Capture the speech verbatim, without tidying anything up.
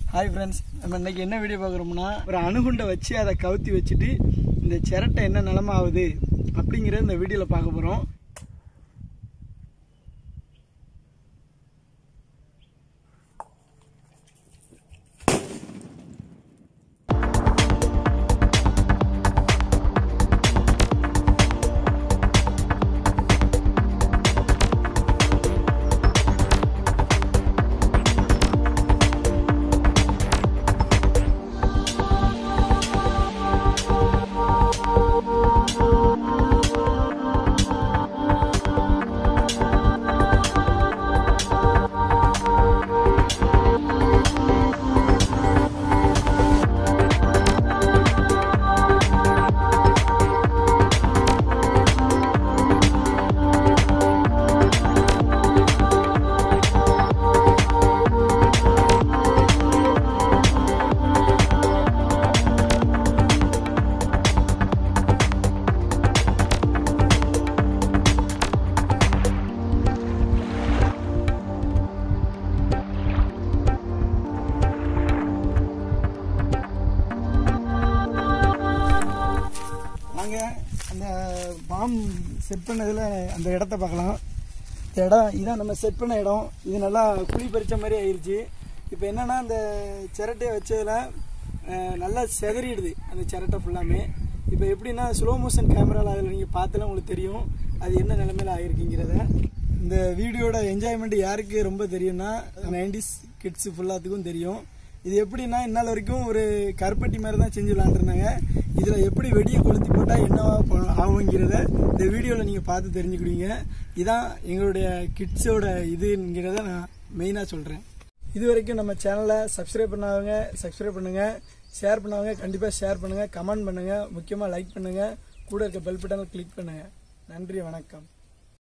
Hi friends, நம்ம இன்னைக்கு என்ன வீடியோ பார்க்குறோம்னா ஒரு அணுகுண்டை வச்சு அதை கவுத்தி வச்சுட்டு இந்த சிரட்டை என்ன நிலைமை ஆகுது அப்படிங்கிறத இந்த வீடியோவில் பார்க்க போகிறோம். அந்த பாம் செட் பண்ணதில் அந்த இடத்த பார்க்கலாம். இந்த இடம் இதான் நம்ம செட் பண்ண இடம். இது நல்லா குழி பறித்த மாதிரி ஆயிடுச்சு. இப்போ என்னென்னா அந்த சிரட்டையை வச்சதில் நல்லா செதறிடுது அந்த சிரட்டை ஃபுல்லாமே. இப்போ எப்படின்னா ஸ்லோ மோஷன் கேமராவில் அதில் நீங்கள் பார்த்தாலும் உங்களுக்கு தெரியும் அது என்ன நிலைமையில் ஆகிருக்குங்கிறத. இந்த வீடியோட என்ஜாய்மெண்ட் யாருக்கு ரொம்ப தெரியும்னா நைன்டிஸ் கிட்ஸு ஃபுல்லாத்துக்கும் தெரியும். இது எப்படின்னா இந்நாள் வரைக்கும் ஒரு கருப்பட்டி மாதிரி தான் செஞ்சு விளாண்டுருந்தாங்க. இதில் எப்படி வெடியை கொளுத்தி போட்டால் என்னவா ஆகுங்கிறத இந்த வீடியோவில் நீங்கள் பார்த்து தெரிஞ்சுக்கிடுவீங்க. இதான் எங்களுடைய கிட்ஸோட இதுங்கிறத நான் மெயினாக சொல்கிறேன். இது வரைக்கும் நம்ம சேனலை சப்ஸ்கிரைப் பண்ணாதவங்க சப்ஸ்கிரைப் பண்ணுங்கள், ஷேர் பண்ணாதவங்க கண்டிப்பாக ஷேர் பண்ணுங்கள், கமெண்ட் பண்ணுங்கள், முக்கியமாக லைக் பண்ணுங்கள், கூட இருக்க பெல் பட்டனை கிளிக் பண்ணுங்கள். நன்றி, வணக்கம்.